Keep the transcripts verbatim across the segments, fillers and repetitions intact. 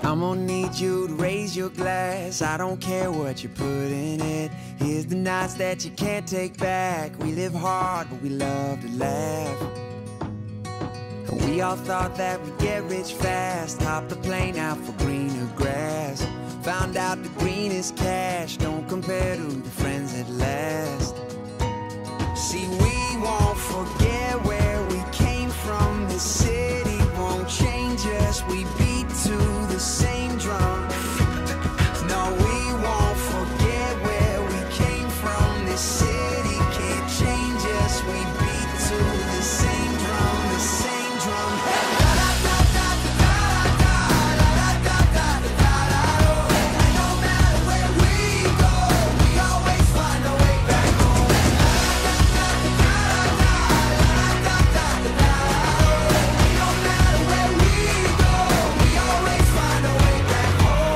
I'm gonna need you to raise your glass. I don't care what you put in it. Here's the nights that you can't take back. We live hard, but we love to laugh. And we all thought that we'd get rich fast. Hopped the plane out for greener grass. Found out the greenest cash don't compare to the friends that last. See, we won't forget where we came from. This city won't change us. We beat to the same drum. No, we won't forget where we came from. This city can't change us. We beat to the same drum, the same drum. No matter where we go, we always find a way back home. No matter where we go, we always find a way back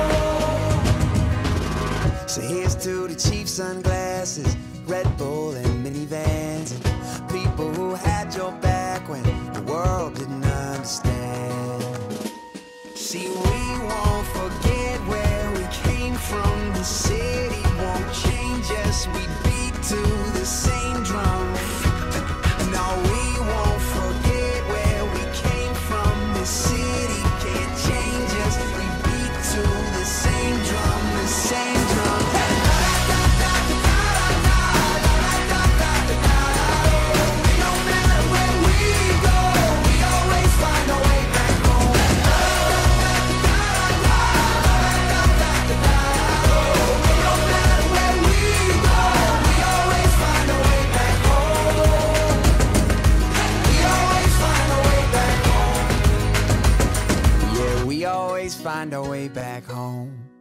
home. So here's to the cheap sunglasses, Red Bull and minivans, and people who had your back when the world didn't understand. See, we won't forget where we came from. The city won't change us. We beat to the same drum. No, we won't forget where we came from. The city can't change us. We beat to the same drum, the same drum. No matter where we go, we always find a way back home. No matter where we go, we always find a way back home. We always find a way back home. Yeah, we always find our way back home.